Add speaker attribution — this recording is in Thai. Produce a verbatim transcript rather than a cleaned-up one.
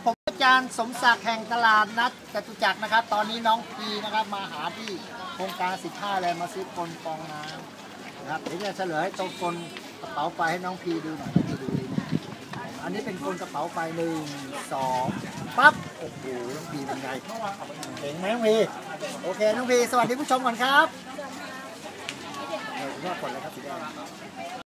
Speaker 1: ผมอาจารย์สมศักดิ์แห่งตลาดนัดจตุจักรนะครับตอนนี้น้องพีนะครับมาหาที่โครงการสิบห้าแลนด์มาซื้อกลฟองน้ำนะครับเดี๋ยวจะเฉลยตรงกลกระเป๋าไฟให้น้องพีดูหน่อยน้องพีดูดีนะอันนี้เป็นกลกระเป๋าไฟหนึ่งสองปั๊บโอ้โหน้องพีเป็นไงเก่งไหมน้องพีโอเคน้องพีสวัสดีผู้ชมก่อนครับเออผมว่ากดเลยครับสีแดง